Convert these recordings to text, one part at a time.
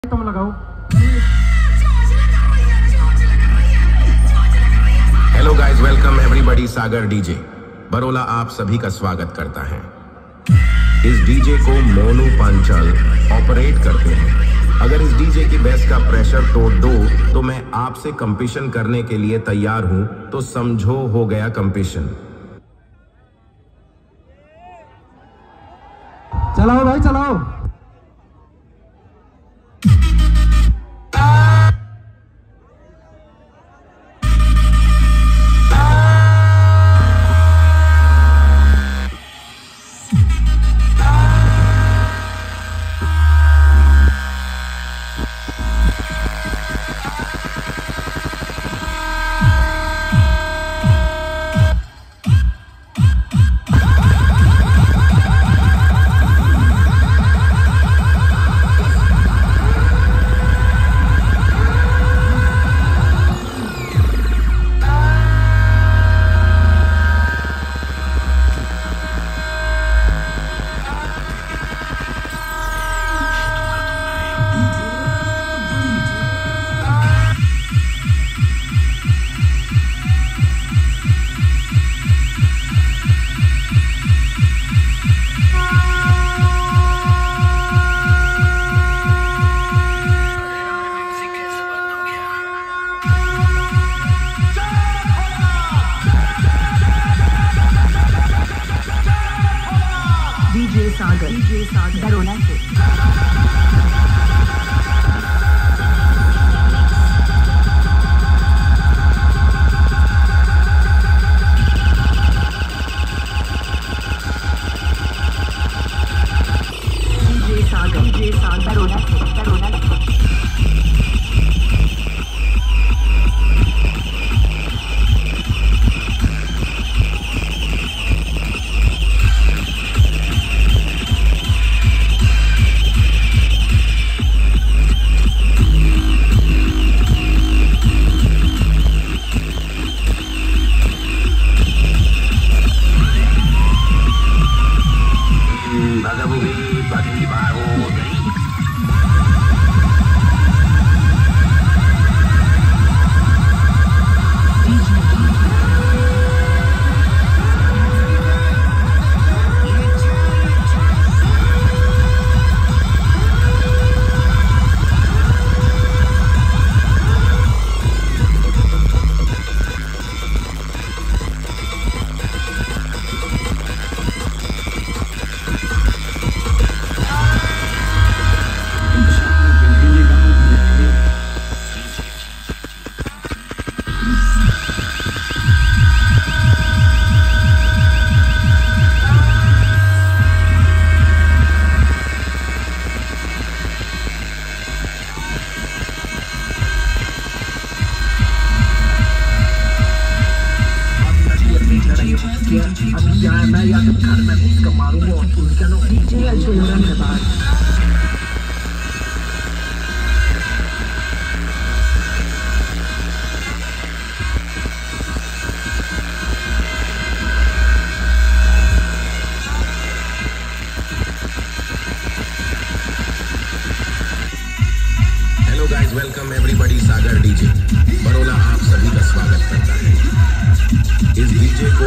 तुम लगाओ। Hello guys, welcome everybody. Sagar DJ Barola आप सभी का स्वागत करता है। इस डीजे को मोनू पांचाल ऑपरेट करते हैं। अगर इस डीजे की बेस का प्रेशर तोड़ दो तो मैं आपसे कंपटीशन करने के लिए तैयार हूं, तो समझो हो गया कंपटीशन। चलाओ भाई चलाओ। डीजे सागर बरोला से। डीजे सागर बरोला से। अभी क्या है, मैं या तो घर में घुस कर मारूंगा और उनका नो डीजे अल्चोरन के बाद hello guys, welcome everybody. Sagar DJ Barola आप सभी का स्वागत करता है। इस डीजे को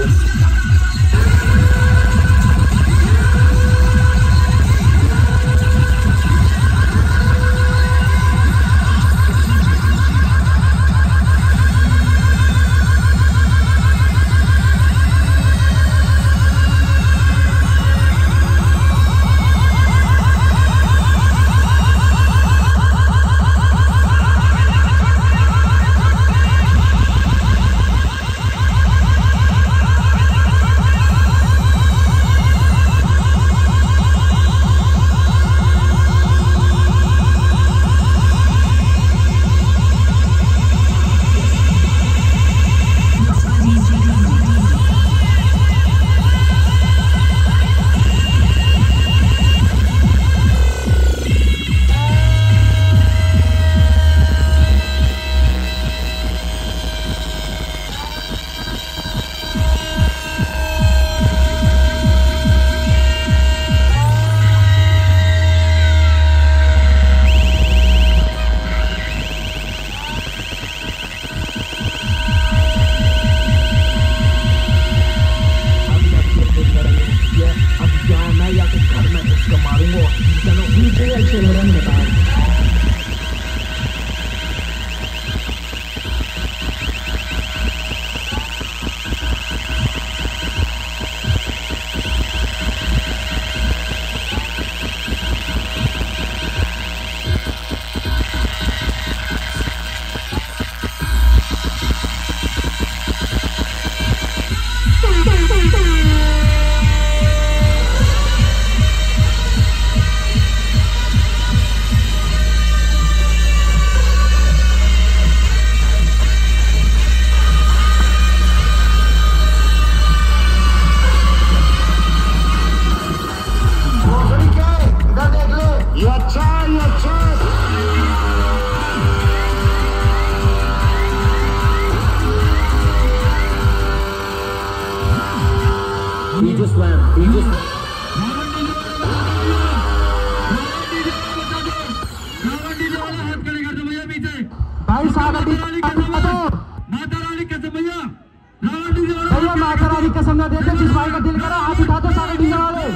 भाई सागर डीजे माता रानी कसम भैया, भैया माता रानी कसम ना देते, जिस भाई का दिल करा हाथ उठा दो सागर डीजे वाले।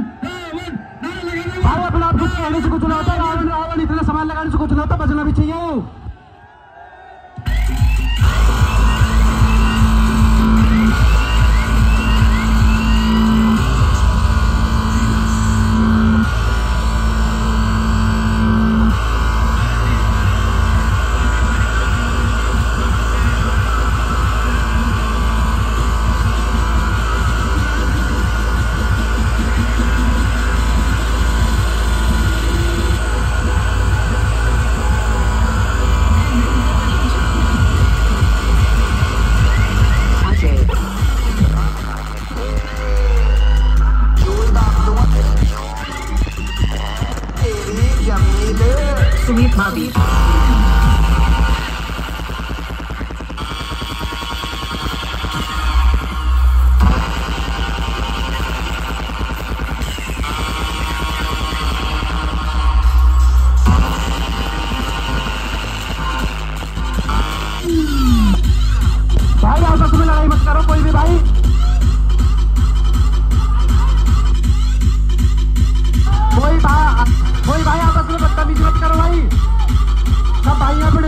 भाई अपना आप कुछ कहने से कुछ ना होता, रावण रावण इतना सामान लगाने से कुछ ना होता, बचना भी चाहिए। सुमित भाभी भाई आपस में लड़ाई मत करो कोई भी भाई। कोई भाई आपस में बदतमीजी मत करो भाई, सब भाई अपने।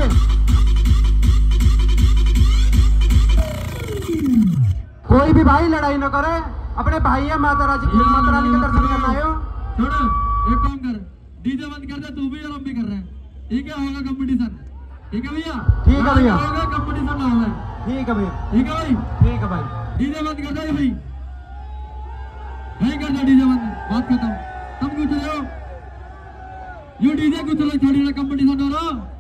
कोई भी भाई लड़ाई न करे, अपने भाई है, माता रानी का दर्शन करना आयो। छोड़ एक काम कर, डीजे बंद कर दे, तू भी और हम भी कर रहे हैं, ठीक है? होगा कंपटीशन, ठीक है भैया? ठीक है भैया, होगा कंपटीशन ना होगा, ठीक है भैया, ठीक है भाई? ठीक है भाई। डीजे बंद कर दे भाई, नहीं कर दो डीजे बंद, बात खत्म। तुम कुछ रहे हो, यू डीजे कुछ छोड़ी कंपटीशन हो रहा।